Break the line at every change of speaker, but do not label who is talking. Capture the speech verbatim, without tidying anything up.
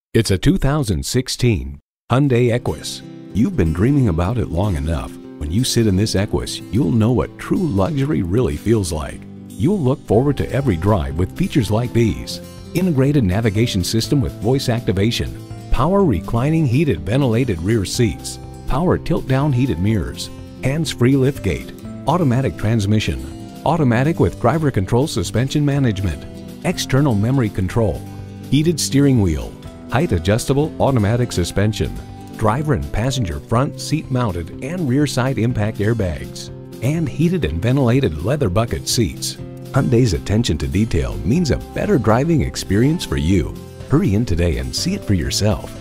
It's a two thousand sixteen Hyundai Equus. You've been dreaming about it long enough. When you sit in this Equus, you'll know what true luxury really feels like. You'll look forward to every drive with features like these: integrated navigation system with voice activation, power reclining heated ventilated rear seats, power tilt-down heated mirrors, hands-free liftgate, automatic transmission, automatic with driver control suspension management, external memory control, heated steering wheel, height adjustable automatic suspension, driver and passenger front seat mounted and rear side impact airbags, and heated and ventilated leather bucket seats. Hyundai's attention to detail means a better driving experience for you. Hurry in today and see it for yourself.